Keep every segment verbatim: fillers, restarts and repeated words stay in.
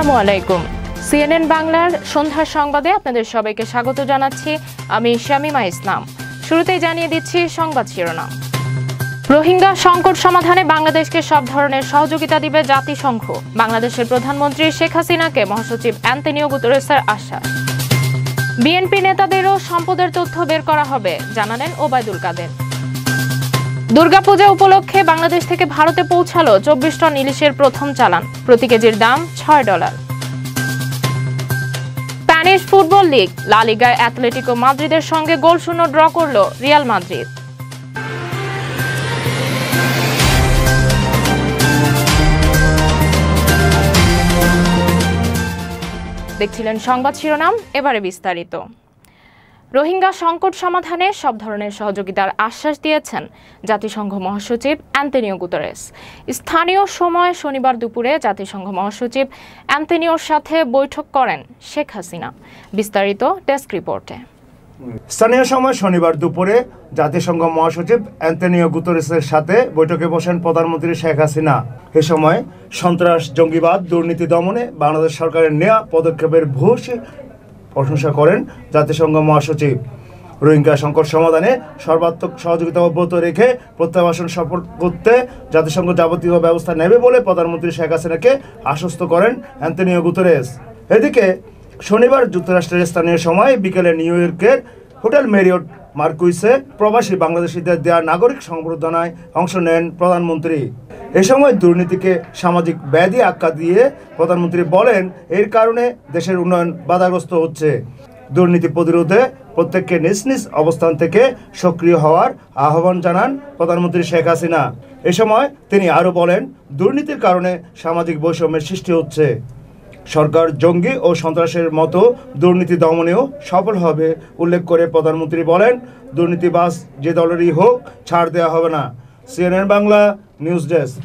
আসসালামু আলাইকুম। সিএনএন বাংলার সন্ধ্যার সংবাদে আপনাদের সবাইকে স্বাগত জানাচ্ছি। আমি শামিমা ইসলাম। শুরুতেই জানিয়ে দিচ্ছি সংবাদ শিরোনাম। রোহিঙ্গা সংকট সমাধানে বাংলাদেশকে সব ধরনের সহযোগিতা দিবে জাতিসংঘ। বাংলাদেশের প্রধানমন্ত্রী শেখ হাসিনাকে মহাসচিব অ্যান্তনিও গুতেরেসের আশ্বাস। বিএনপি নেতাদেরও সম্পদের তথ্য বের করা হবে, জানালেন ওবায়দুল কাদের। দুর্গাপূজা উপলক্ষে বাংলাদেশ থেকে ভারতে পৌঁছালো চব্বিশ টন ইলিশের প্রথম চালান। প্রতি কেজির দাম ছয় ডলার। স্প্যানিশ ফুটবল লিগ লা লিগায় অ্যাটলেটিকো মাদ্রিদের সঙ্গে গোলশূন্য ড্র করল রিয়াল মাদ্রিদ। দেখছিলেন সংবাদ শিরোনাম, এবারে বিস্তারিত। রোহিঙ্গা সংকট সমাধানে সব ধরনের সহযোগিতার আশ্বাস দিয়েছেন জাতিসংঘ মহাসচিব অ্যান্তনিও গুতেরেস। স্থানীয় সময় শনিবার দুপুরে জাতিসংঘ মহাসচিব অ্যান্তনিওর সাথে বৈঠক করেন শেখ হাসিনা। বিস্তারিত ডেস্ক রিপোর্টে। স্থানীয় সময় শনিবার দুপুরে জাতিসংঘ মহাসচিব অ্যান্তনিও গুতেরেসের সাথে বৈঠকে বসেন প্রধানমন্ত্রী শেখ হাসিনা। এ সময় সন্ত্রাস, জঙ্গিবাদ, দুর্নীতি দমনে বাংলাদেশ সরকারের নেওয়া পদক্ষেপের ভূয়সী প্রশংসা করেন জাতিসংঘ মহাসচিব। রোহিঙ্গা সংকট সমাধানে সর্বাত্মক সহযোগিতা অব্যাহত রেখে প্রত্যাবাসন সফল করতে জাতিসংঘ যাবতীয় ব্যবস্থা নেবে বলে প্রধানমন্ত্রী শেখ হাসিনাকে আশ্বস্ত করেন অ্যান্তনিও গুতেরেস। এদিকে শনিবার যুক্তরাষ্ট্রের স্থানীয় সময় বিকেলে নিউ ইয়র্কের হোটেল মেরিয়ট মার্কুইসে প্রবাসী বাংলাদেশিদের দেওয়া নাগরিক সংবর্ধনায় অংশ নেন প্রধানমন্ত্রী। এ সময় দুর্নীতিকে সামাজিক ব্যাধি আখ্যা দিয়ে প্রধানমন্ত্রী বলেন, এর কারণে দেশের উন্নয়ন বাধাগ্রস্ত হচ্ছে। দুর্নীতি প্রতিরোধে প্রত্যেককে নিজ নিজ অবস্থান থেকে সক্রিয় হওয়ার আহ্বান জানান প্রধানমন্ত্রী শেখ হাসিনা। এ সময় তিনি আরও বলেন, দুর্নীতির কারণে সামাজিক বৈষম্যের সৃষ্টি হচ্ছে। সরকার জঙ্গি ও সন্ত্রাসের মতো দুর্নীতি দমনেও সফল হবে উল্লেখ করে প্রধানমন্ত্রী বলেন, দুর্নীতিবাজ যে দলেরই হোক ছাড় দেওয়া হবে না। CNN Bangla news desk.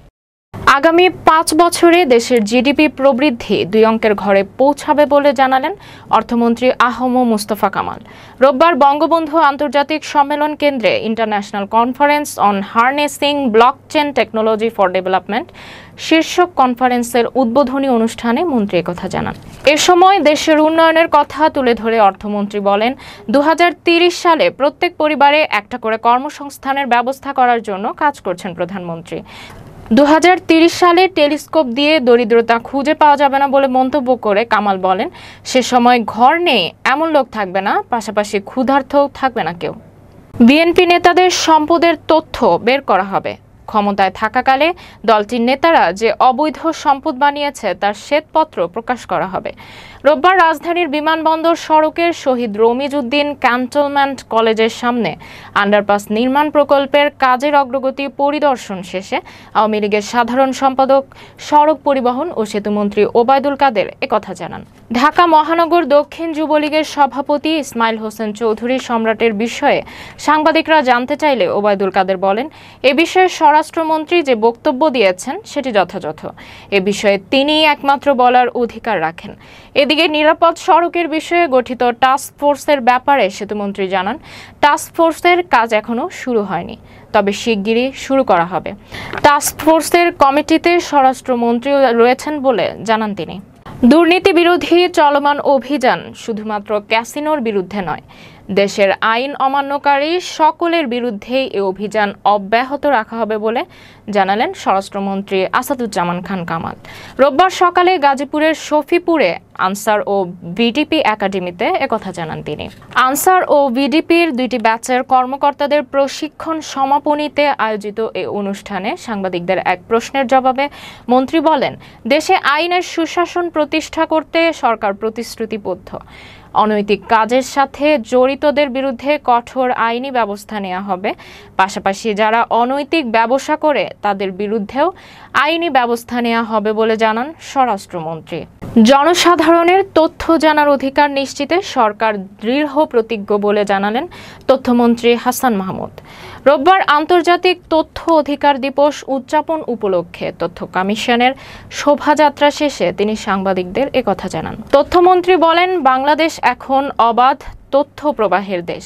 আগামী পাঁচ বছরে দেশের জিডিপি প্রবৃদ্ধি দুই অঙ্কের ঘরে পৌঁছাবে বলে জানালেন অর্থমন্ত্রী আ হ ম মুস্তফা কামাল। রোববার বঙ্গবন্ধু আন্তর্জাতিক সম্মেলন কেন্দ্রে international conference on harnessing blockchain technology for development শীর্ষক কনফারেন্সের উদ্বোধনী অনুষ্ঠানে মন্ত্রী একথা জানান। এ সময় দেশের উন্নয়নের কথা তুলে ধরে অর্থমন্ত্রী বলেন, দু হাজার তিরিশ সালে প্রত্যেক পরিবারে একটা করে কর্মসংস্থানের ব্যবস্থা করার জন্য কাজ করছেন প্রধানমন্ত্রী। দু হাজার তিরিশ সালে টেলিস্কোপ দিয়ে দরিদ্রতা খুঁজে পাওয়া যাবে না বলে মন্তব্য করে কামাল বলেন, সে সময় ঘর নেই এমন লোক থাকবে না, পাশাপাশি ক্ষুধার্তও থাকবে না কেউ। বিএনপি নেতাদের সম্পদের তথ্য বের করা হবে। ক্ষমতায় থাকাকালে দলটির নেতারা যে অবৈধ সম্পদ বানিয়েছে তার শ্বেতপত্র প্রকাশ করা হবে। রোববার রাজধানীর বিমানবন্দর সড়কের শহীদ রমিজ উদ্দিন ক্যান্টনমেন্ট কলেজের সামনে আন্ডারপাস নির্মাণ প্রকল্পের কাজের অগ্রগতি পরিদর্শন শেষে আওয়ামী লীগের সাধারণ সম্পাদক, সড়ক পরিবহন ও সেতুমন্ত্রী ওবায়দুল কাদের একথা জানান। ঢাকা মহানগর দক্ষিণ যুবলীগের সভাপতি ইসমাইল হোসেন চৌধুরী সম্রাটের বিষয়ে সাংবাদিকরা জানতে চাইলে ওবায়দুল কাদের বলেন, এ বিষয়ে স্বরাষ্ট্রমন্ত্রী যে বক্তব্য দিয়েছেন সেটি যথাযথ। এ বিষয়ে তিনিই একমাত্র বলার অধিকার রাখেন। এদিকে নিরাপদ সড়কের বিষয়ে গঠিত টাস্ক ফোর্সের ব্যাপারে সেতুমন্ত্রী জানান, টাস্ক ফোর্সের কাজ এখনো শুরু হয়নি, তবে শিগগিরই শুরু করা হবে। টাস্ক ফোর্সের কমিটিতে স্বরাষ্ট্রমন্ত্রীও রয়েছেন বলে জানান তিনি। দুর্নীতি বিরোধী চলমান অভিযান শুধুমাত্র ক্যাসিনোর বিরুদ্ধে নয়, দেশের আইন অমান্যকারী সকলের বিরুদ্ধেই এই অভিযান অব্যাহত রাখা হবে বলে জানালেন স্বরাষ্ট্রমন্ত্রী আসাদুজ্জামান খান কামাল। রোববার সকালে গাজীপুরের শফিপুরে আনসার ও ভিডিপি একাডেমিতে একথা জানান তিনি। আনসার ও ভিডিপির দুইটি ব্যাচের কর্মকর্তাদের প্রশিক্ষণ সমাপনীতে আয়োজিত এই অনুষ্ঠানে সাংবাদিকদের এক প্রশ্নের জবাবে মন্ত্রী বলেন, দেশে আইনের সুশাসন প্রতিষ্ঠা করতে সরকার প্রতিশ্রুতিবদ্ধ। অনৈতিক কাজের সাথে জড়িতদের বিরুদ্ধে কঠোর আইনি ব্যবস্থা নেওয়া হবে। পাশাপাশি যারা অনৈতিক ব্যবসা করে তাদের বিরুদ্ধেও আইনি ব্যবস্থা নেওয়া হবে বলে জানান স্বরাষ্ট্রমন্ত্রী। জনসাধারণের তথ্য জানার অধিকার নিশ্চিতে সরকার দৃঢ় প্রতিজ্ঞ বলে জানালেন তথ্যমন্ত্রী হাসান মাহমুদ। রোববার আন্তর্জাতিক তথ্য অধিকার দিবস উদযাপন উপলক্ষে তথ্য কমিশনের শোভাযাত্রা শেষে তিনি সাংবাদিকদের একথা জানান। তথ্যমন্ত্রী বলেন, বাংলাদেশ এখন অবাধ তথ্য প্রবাহের দেশ।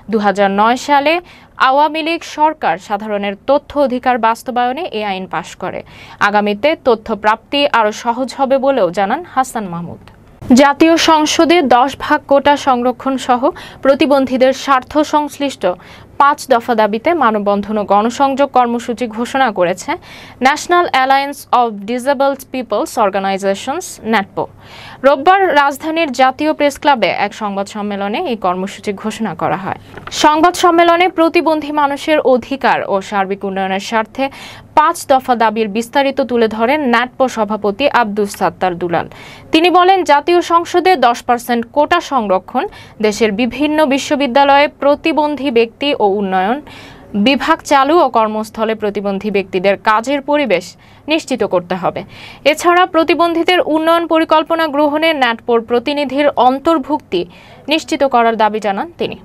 দু হাজার নয় সালে আওয়ামী লীগ সরকার সাধারণের তথ্য অধিকার বাস্তবায়নে এই আইন পাশ করে। আগামীতে তথ্য প্রাপ্তি আরও সহজ হবে বলেও জানান হাসান মাহমুদ। জাতীয় সংসদে দশ ভাগ কোটা সংরক্ষণ সহ প্রতিবন্ধীদের স্বার্থ সংশ্লিষ্ট পাঁচ দফা দাবিতে মানববন্ধন ও গণসংযোগ কর্মসূচি ঘোষণা করেছে national alliance of disabled peoples organisations NATPO. রোববার রাজধানীর জাতীয় প্রেস ক্লাবে এক সংবাদ সম্মেলনে এই কর্মসূচি ঘোষণা করা হয়। সংবাদ সম্মেলনে প্রতিবন্ধী মানুষের অধিকার ও সার্বিক উন্নয়নের স্বার্থে পাঁচ দফা দাবির বিস্তারিত তুলে ধরেন ন্যাটপো সভাপতি আব্দুস সাত্তার দুলাল। তিনি বলেন, জাতীয় সংসদে দশ পার্সেন্ট কোটা সংরক্ষণ, দেশের বিভিন্ন বিশ্ববিদ্যালয়ে প্রতিবন্ধী ব্যক্তি ও উন্নয়ন বিভাগ চালু ও কর্মস্থলে প্রতিবন্ধী ব্যক্তিদের কাজের পরিবেশ নিশ্চিত করতে হবে। এছাড়া প্রতিবন্ধীদের উন্নয়ন পরিকল্পনা গ্রহণে ন্যাটপোর প্রতিনিধির অন্তর্ভুক্তি নিশ্চিত করার দাবি জানান তিনি।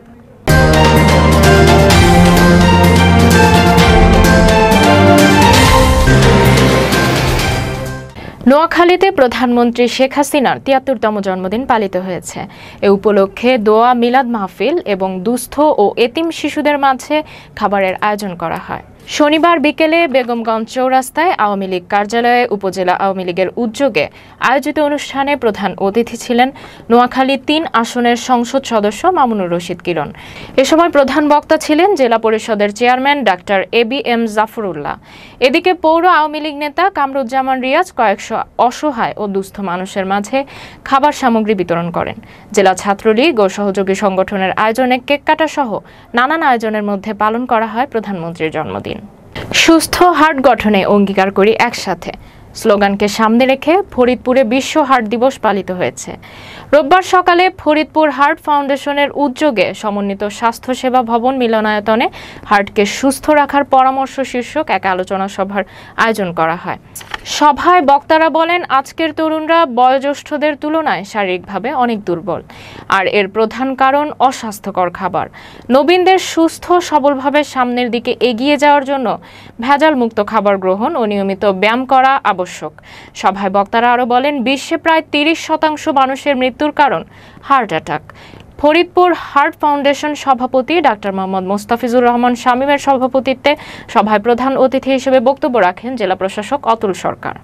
নোয়াখালীতে প্রধানমন্ত্রী শেখ হাসিনার তিয়াত্তরতম জন্মদিন পালিত হয়েছে। এ উপলক্ষে দোয়া মিলাদ মাহফিল এবং দুস্থ ও এতিম শিশুদের মাঝে খাবারের আয়োজন করা হয়। শনিবার বিকেলে বেগমগঞ্জ চৌরাস্তায় আওয়ামী লীগ কার্যালয়ে উপজেলা আওয়ামী লীগের উদ্যোগে আয়োজিত অনুষ্ঠানে প্রধান অতিথি ছিলেন নোয়াখালী তিন আসনের সংসদ সদস্য মামুনুর রশিদ কিরণ। এ সময় প্রধান বক্তা ছিলেন জেলা পরিষদের চেয়ারম্যান ডাক্তার এ বি এম জাফরুল্লাহ। এদিকে পৌর আওয়ামী লীগ নেতা কামরুজ্জামান রিয়াজ কয়েকশো অসহায় ও দুস্থ মানুষের মাঝে খাবার সামগ্রী বিতরণ করেন। জেলা ছাত্রলীগ ও সহযোগী সংগঠনের আয়োজনে কেক কাটা সহ নানান আয়োজনের মধ্যে পালন করা হয় প্রধানমন্ত্রীর জন্মদিন। সুস্থ হার্ট গঠনে অঙ্গীকার করি একসাথে স্লোগানকে সামনে রেখে ফরিদপুরে বিশ্ব হার্ট দিবস পালিত হয়েছে। রোববার সকালে ফরিদপুর হার্ট ফাউন্ডেশনের উদ্যোগে সমন্বিত স্বাস্থ্যসেবা ভবন মিলনায়তনে হার্টকে সুস্থ রাখার পরামর্শ শীর্ষক এক আলোচনা সভার আয়োজন করা হয়। সভায় বক্তারা বলেন, আজকের তরুণরা বয়োজ্যেষ্ঠদের তুলনায় শারীরিকভাবে অনেক দুর্বল, আর এর প্রধান কারণ অস্বাস্থ্যকর খাবার। নবীনদের সুস্থ সবলভাবে সামনের দিকে এগিয়ে যাওয়ার জন্য ভেজাল মুক্ত খাবার গ্রহণ ও নিয়মিত ব্যায়াম করা আবশ্যক। সভায় বক্তারা আরও বলেন, বিশ্বে প্রায় তিরিশ শতাংশ মানুষের মৃত্যুর কারণ heart attack. Faridpur heart foundation সভাপতি ডাক্তার মোহাম্মদ মোস্তাফিজুর রহমান শামীমের সভাপতিত্বে সভায় প্রধান অতিথি হিসেবে বক্তব্য রাখেন জেলা প্রশাসক অতুল সরকার।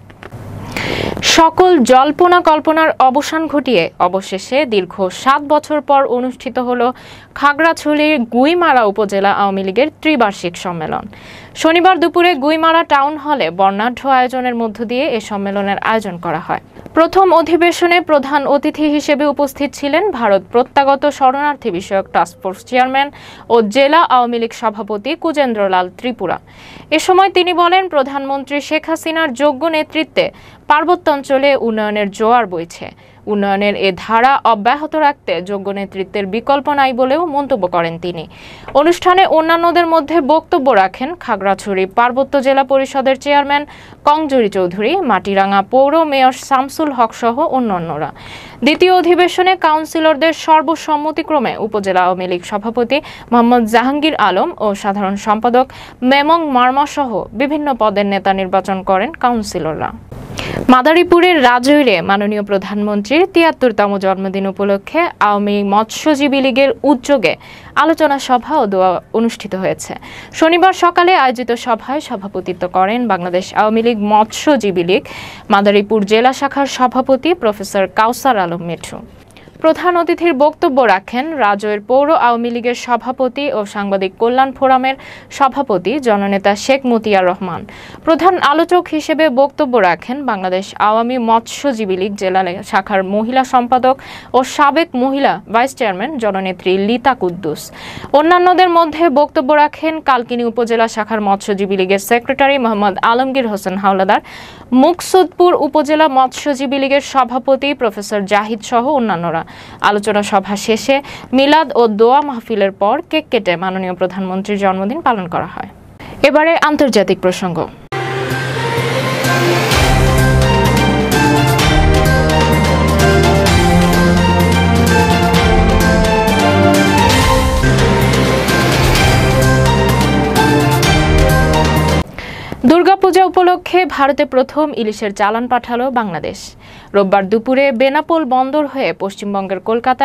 সকল জল্পনা কল্পনার অবসান ঘটিয়ে অবশেষে দীর্ঘ সাত বছর পর অনুষ্ঠিত হল খাগড়াছড়ির গুইমারা উপজেলা আওয়ামী লীগের ত্রিবার্ষিক সম্মেলন। শনিবার দুপুরে গুইমারা টাউন হলে বর্ণাঢ্য আয়োজনের মধ্য দিয়ে এ সম্মেলনের আয়োজন করা হয়। প্রথম অধিবেশনে প্রধান অতিথি হিসেবে উপস্থিত ছিলেন ভারত প্রত্যাগত শরণার্থী বিষয়ক টাস্কফোর্স চেয়ারম্যান ও জেলা আওয়ামী লীগ সভাপতি কুজেন্দ্রলাল ত্রিপুরা। এ সময় তিনি বলেন, প্রধানমন্ত্রী শেখ হাসিনার যোগ্য নেতৃত্বে পার্বত্যাঞ্চলে উন্নয়নের জোয়ার বইছে। উন্নয়নের এ ধারা অব্যাহত রাখতে যোগ্য নেতৃত্বের বিকল্প নাই বলেও মন্তব্য করেন তিনি। অনুষ্ঠানে অন্যান্যদের মধ্যে বক্তব্য রাখেন খাগড়াছড়ি পার্বত্য জেলা পরিষদের চেয়ারম্যান কংজুরি চৌধুরী, মাটিরাঙ্গা পৌর মেয়র শামসুল হক সহ অন্যান্যরা। দ্বিতীয় অধিবেশনে কাউন্সিলরদের সর্বসম্মতিক্রমে উপজেলা আওয়ামী লীগ সভাপতি মোহাম্মদ জাহাঙ্গীর আলম ও সাধারণ সম্পাদক মেমং মার্মা সহ বিভিন্ন পদের নেতা নির্বাচন করেন কাউন্সিলররা। মাদারীপুরের রাজৈরে মাননীয় প্রধানমন্ত্রীর তিয়াত্তরতম জন্মদিন উপলক্ষে আওয়ামী মৎস্যজীবী লীগের উদ্যোগে আলোচনা সভা ও দোয়া অনুষ্ঠিত হয়েছে। শনিবার সকালে আয়োজিত সভায় সভাপতিত্ব করেন বাংলাদেশ আওয়ামী লীগ মৎস্যজীবী লীগ মাদারীপুর জেলা শাখার সভাপতি প্রফেসর কাউসার আলম মিঠু। প্রধান অতিথির বক্তব্য রাখেন রাজৈর পৌর আওয়ামী লীগের সভাপতি ও সাংবাদিক কল্যাণ ফোরামের সভাপতি জননেতা শেখ মতিয়ার রহমান। প্রধান আলোচক হিসেবে বক্তব্য রাখেন বাংলাদেশ আওয়ামী মৎস্যজীবী লীগ জেলা শাখার মহিলা সম্পাদক ও সাবেক মহিলা ভাইস চেয়ারম্যান জননেত্রী লিতা কুদ্দুস। অন্যান্যদের মধ্যে বক্তব্য রাখেন কালকিনি উপজেলা শাখার মৎস্যজীবী লীগের সেক্রেটারি মোহাম্মদ আলমগীর হোসেন হাওলাদার, মুকসুদপুর উপজেলা মৎস্যজীবী লীগের সভাপতি প্রফেসর জাহিদ সহ অন্যান্যরা। আলোচনা সভা শেষে মিলাদ ও দোয়া মাহফিলের পর কেক কেটে মাননীয় প্রধানমন্ত্রীর জন্মদিন পালন করা হয়। এবারে আন্তর্জাতিক প্রসঙ্গ। দুর্গাপূজা উপলক্ষে ভারতে প্রথম ইলিশের চালান পাঠালো বাংলাদেশ। রোববার দুপুরে বেনাপোল বন্দর হয়ে পশ্চিমবঙ্গের কলকাতায়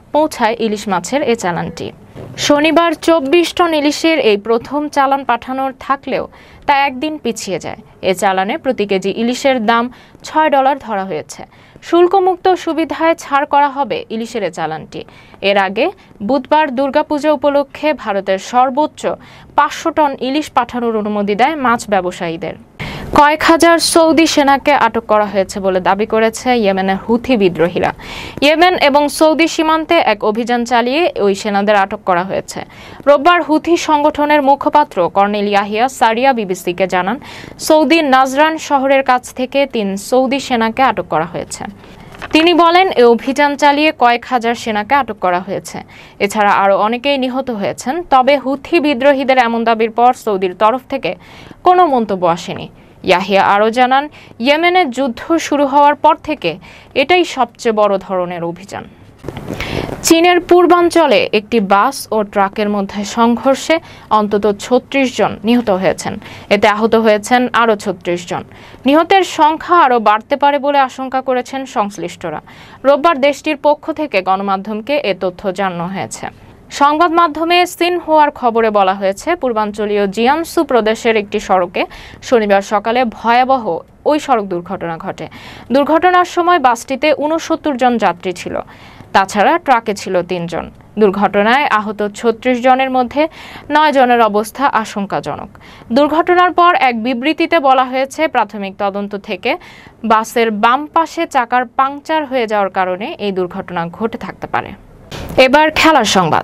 পৌঁছায় ইলিশ মাছের এ চালানটি। শনিবার চব্বিশ টন ইলিশের এই প্রথম চালান পাঠানোর থাকলেও তা একদিন পিছিয়ে যায়। এ চালানে প্রতি কেজি ইলিশের দাম ছয় ডলার ধরা হয়েছে। শুল্কমুক্ত সুবিধায় ছাড় করা হবে ইলিশের এ চালানটি। এর আগে বুধবার দুর্গাপূজা উপলক্ষে ভারতের সর্বোচ্চ পাঁচশো টন ইলিশ পাঠানোর অনুমতি দেয় মাছ ব্যবসায়ীদের। কয়েক হাজার সৌদি সেনাকে আটক করা হয়েছে বলে দাবি করেছে ইয়েমেনের হুথি বিদ্রোহীরা। ইয়েমেন এবং সৌদি সীমান্তে এক অভিযান চালিয়ে ওই সেনাদের আটক করা হয়েছে। রোববার হুথি সংগঠনের মুখপাত্র কর্নেল ইয়াহিয়া সারিয়া বিবিসিকে জানান, সৌদির নাজরান শহরের কাছ থেকে তিন সৌদি সেনাকে আটক করা হয়েছে। তিনি বলেন, এ অভিযান চালিয়ে কয়েক হাজার সেনাকে আটক করা হয়েছে। এছাড়া আরও অনেকেই নিহত হয়েছেন। তবে হুথি বিদ্রোহীদের এমন দাবির পর সৌদির তরফ থেকে কোনো মন্তব্য আসেনি। ইয়াহিয়া আরও জানান, ইয়েমেনের যুদ্ধ শুরু হওয়ার পর থেকে এটাই সবচেয়ে বড় ধরনের অভিযান। চীনের পূর্বাঞ্চলে একটি বাস ও ট্রাকের মধ্যে সংঘর্ষে অন্তত ছত্রিশ জন নিহত হয়েছেন। এতে আহত হয়েছেন আরও ছত্রিশ জন। নিহতের সংখ্যা আরও বাড়তে পারে বলে আশঙ্কা করেছেন সংশ্লিষ্টরা। রোববার দেশটির পক্ষ থেকে গণমাধ্যমকে এ তথ্য জানানো হয়েছে। সংবাদ মাধ্যমে সিনহুয়ার খবরে বলা হয়েছে, পূর্বাঞ্চলীয় জিয়াংসু প্রদেশের একটি সড়কে শনিবার সকালে ভয়াবহ ওই সড়ক দুর্ঘটনা ঘটে। দুর্ঘটনার সময় বাসটিতে ঊনসত্তর জন যাত্রী ছিল। তাছাড়া ট্রাকে ছিল তিনজন। দুর্ঘটনায় আহত ছত্রিশ জনের মধ্যে নয় জনের অবস্থা আশঙ্কাজনক। দুর্ঘটনার পর এক বিবৃতিতে বলা হয়েছে, প্রাথমিক তদন্ত থেকে বাসের বাম পাশে চাকার পাংচার হয়ে যাওয়ার কারণে এই দুর্ঘটনা ঘটে থাকতে পারে। এবার খেলার সংবাদ।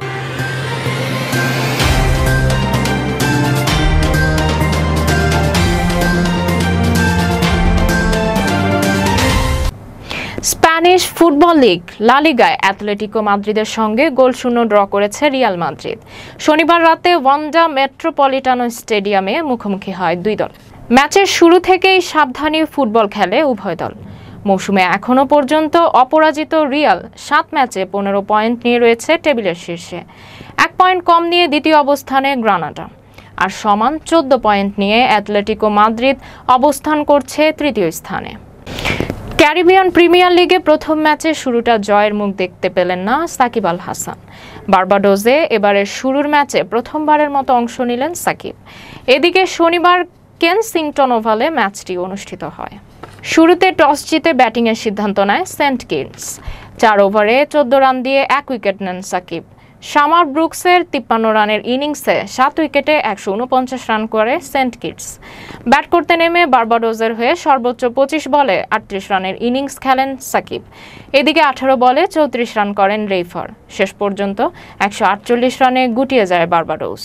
স্প্যানিশ ফুটবল লিগ লা লিগায় অ্যাটলেটিকো মাদ্রিদের সঙ্গে গোলশূন্য ড্র করেছে রিয়াল মাদ্রিদ। শনিবার রাতে ওয়ান্ডা মেট্রোপলিটানো স্টেডিয়ামে মুখোমুখি হয় দুই দল। ম্যাচের শুরু থেকেই সাবধানী ফুটবল খেলে উভয় দল। মৌসুমে এখনও পর্যন্ত অপরাজিত রিয়াল সাত ম্যাচে পনেরো পয়েন্ট নিয়ে রয়েছে টেবিলের শীর্ষে। এক পয়েন্ট কম নিয়ে দ্বিতীয় অবস্থানে গ্রানাডা, আর সমান চোদ্দ পয়েন্ট নিয়ে অ্যাটলেটিকো মাদ্রিদ অবস্থান করছে তৃতীয় স্থানে। ক্যারিবিয়ান প্রিমিয়ার লিগে প্রথম ম্যাচে শুরুটা জয়ের মুখ দেখতে পেলেন না সাকিব আল হাসান। বার্বাডোজে এবারের শুরুর ম্যাচে প্রথমবারের মতো অংশ নিলেন সাকিব। এদিকে শনিবার কেনসিংটন ওভালে ম্যাচটি অনুষ্ঠিত হয়। শুরুতে টস জিতে ব্যাটিংয়ের সিদ্ধান্ত নেয় সেন্ট কিটস। চার ওভারে চোদ্দ রান দিয়ে এক উইকেট নেন সাকিব। শামার ব্রুকসের তিপ্পান্ন রানের ইনিংসে সাত উইকেটে একশো উনপঞ্চাশ রান করে সেন্ট কিটস। ব্যাট করতে নেমে বার্বাডোজের হয়ে সর্বোচ্চ পঁচিশ বলে আটত্রিশ রানের ইনিংস খেলেন সাকিব। এদিকে আঠারো বলে চৌত্রিশ রান করেন রেইফার। শেষ পর্যন্ত একশো আটচল্লিশ রানে গুটিয়ে যায় বার্বাডোজ।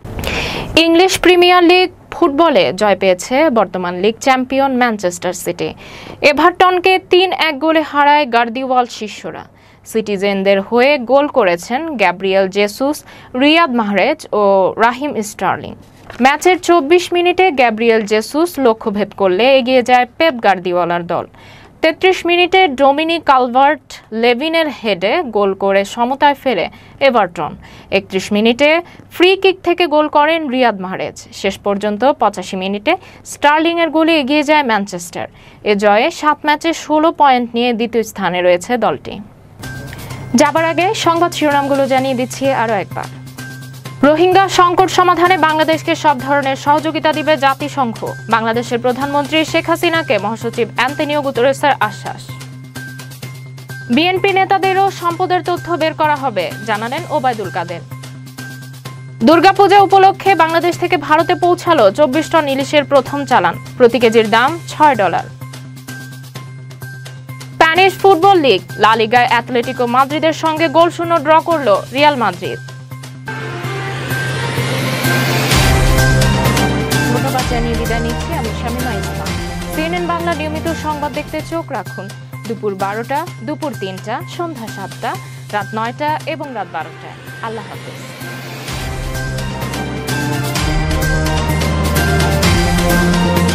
ইংলিশ প্রিমিয়ার লিগ ফুটবলে জয় পেয়েছে বর্তমান লিগ চ্যাম্পিয়ন ম্যানচেস্টার সিটি। এভারটনকে তিন এক গোলে হারায় গার্দিওয়াল শিষ্যরা। সিটিজেনদের হয়ে গোল করেছেন গ্যাব্রিয়েল জেসুস, রিয়াদ মাহরেজ ও রাহিম স্টার্লিং। ম্যাচের চব্বিশ মিনিটে গ্যাব্রিয়েল জেসুস লক্ষ্যভেদ করলে এগিয়ে যায় পেপ গার্দিওলার দল। তেত্রিশ মিনিটে ডোমিনিক কালভার্ট লেভিনের হেডে গোল করে সমতায় ফেরে এভারটন। একত্রিশ মিনিটে ফ্রি কিক থেকে গোল করেন রিয়াদ মাহরেজ। শেষ পর্যন্ত পঁচাশি মিনিটে স্টার্লিংয়ের গোলে এগিয়ে যায় ম্যানচেস্টার। এ জয়ে সাত ম্যাচে ষোলো পয়েন্ট নিয়ে দ্বিতীয় স্থানে রয়েছে দলটি। যাবার আগে সংবাদ শিরোনামগুলো জানিয়ে দিচ্ছি আরও একবার। রোহিঙ্গা সংকট সমাধানে বাংলাদেশকে সব ধরনের সহযোগিতা দিবে জাতিসংঘ। বাংলাদেশের প্রধানমন্ত্রী শেখ হাসিনাকে মহাসচিব অ্যান্তনিও গুতেরেসের আশ্বাস। বিএনপি নেতাদেরও সম্পদের তথ্য বের করা হবে, জানালেন ওবায়দুল কাদের। দুর্গাপূজা উপলক্ষে বাংলাদেশ থেকে ভারতে পৌঁছালো চব্বিশ টন ইলিশের প্রথম চালান। প্রতি কেজির দাম ছয় ডলার। স্প্যানিশ ফুটবল লিগ লা লিগায় অ্যাটলেটিকো মাদ্রিদের সঙ্গে গোলশূন্য ড্র করল রিয়াল মাদ্রিদ। ধন্যবাদ জানিয়ে বিদায় নিচ্ছি আমি শামিমা ইসলাম। সিএনএন বাংলা নিয়মিত সংবাদ দেখতে চোখ রাখুন দুপুর বারোটা, দুপুর তিনটা, সন্ধ্যা সাতটা, রাত নয়টা এবং রাত বারোটায়। আল্লাহ হাফেজ।